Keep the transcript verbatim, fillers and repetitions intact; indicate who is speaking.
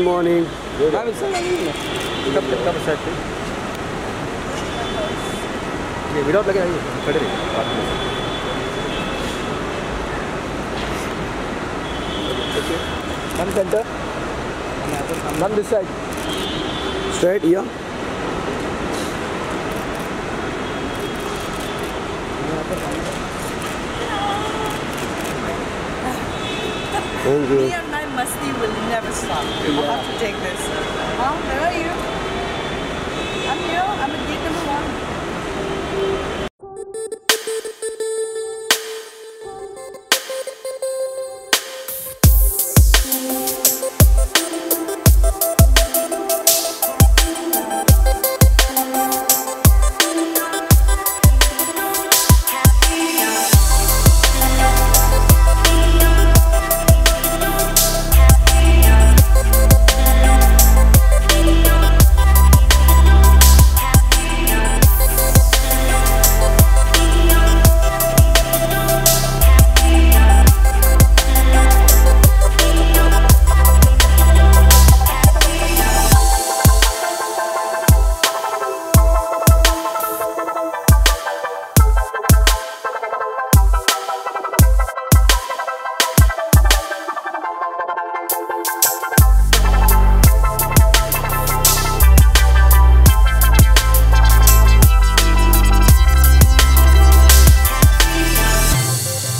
Speaker 1: morning.
Speaker 2: I will send an email. Come, come, come aside, please. Yeah, without looking at you. Okay. Come center. Come this side.
Speaker 1: Straight here. Thank you.
Speaker 3: Me and my musty will never stop. I'll have to take this. Huh? Where are you? I'm here. I'm at gate number one.